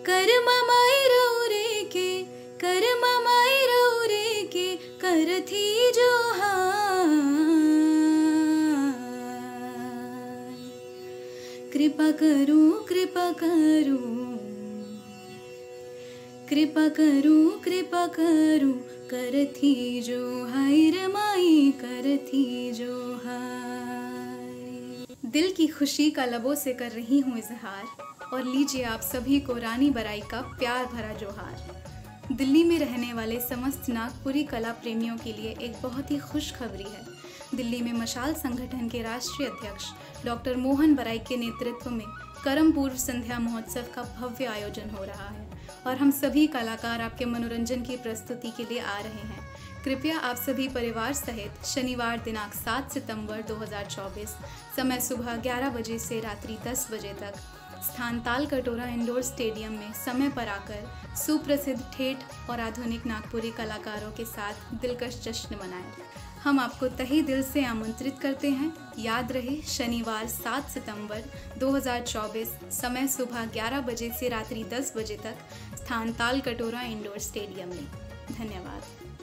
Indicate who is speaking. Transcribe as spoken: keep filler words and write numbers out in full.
Speaker 1: कर ममाई रौरे के कर ममाई रौरे के कर थी जो हाय। कृपा करूं कृपा करूं कृपा करूं कृपा करूं कर थी जो हाय रे माई कर थी जो हाय। दिल की खुशी का लबों से कर रही हूँ इजहार और लीजिए आप सभी को रानी बराई का प्यार भरा जोहार। दिल्ली में रहने वाले समस्त नागपुरी कला प्रेमियों के लिए एक बहुत ही खुशखबरी है। दिल्ली में मशाल संगठन के राष्ट्रीय अध्यक्ष डॉक्टर मोहन बराई के नेतृत्व में करम पूर्व संध्या महोत्सव का भव्य आयोजन हो रहा है और हम सभी कलाकार आपके मनोरंजन की प्रस्तुति के लिए आ रहे हैं। कृपया आप सभी परिवार सहित शनिवार दिनांक सात सितंबर दो हज़ार चौबीस समय सुबह ग्यारह बजे से रात्रि दस बजे तक स्थान ताल कटोरा इंडोर स्टेडियम में समय पर आकर सुप्रसिद्ध ठेठ और आधुनिक नागपुरी कलाकारों के साथ दिलकश जश्न मनाएं। हम आपको तहे दिल से आमंत्रित करते हैं। याद रहे, शनिवार सात सितंबर दो हज़ार चौबीस समय सुबह ग्यारह बजे से रात्रि दस बजे तक स्थान ताल कटोरा इंडोर स्टेडियम में। धन्यवाद।